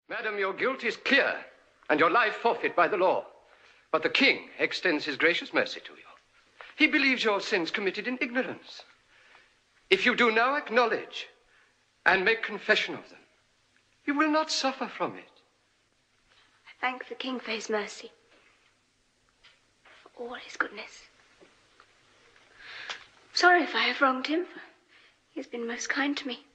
Madam, your guilt is clear, and your life forfeit by the law. But the king extends his gracious mercy to you. He believes your sins committed in ignorance. If you do now acknowledge and make confession of them, you will not suffer from it. I thank the king for his mercy, for all his goodness. Sorry if I have wronged him, for he has been most kind to me.